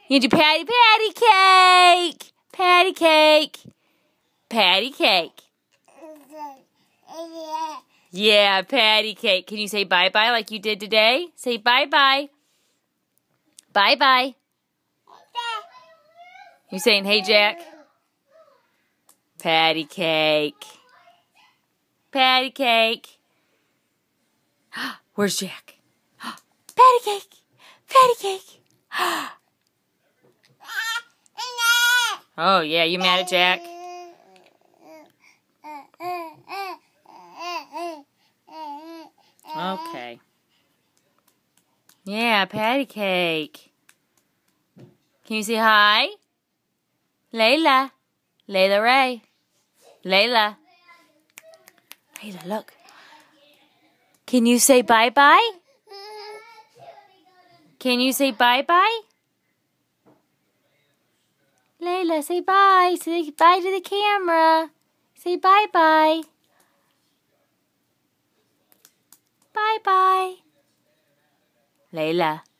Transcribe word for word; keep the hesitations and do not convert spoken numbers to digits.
You do patty, patty cake. Patty cake. Patty cake. Yeah, patty cake. Can you say bye-bye like you did today? Say bye-bye. Bye-bye. You saying, hey, Jack? Patty cake. Patty cake. Where's Jack? Patty cake. Patty cake. Oh, yeah, you mad at Jack? Okay. Yeah, patty cake. Can you say hi? Layla. Layla Ray. Layla. Layla, look. Can you say bye-bye? Can you say bye-bye? Layla, say bye. Say bye to the camera. Say bye-bye. Bye-bye. Layla.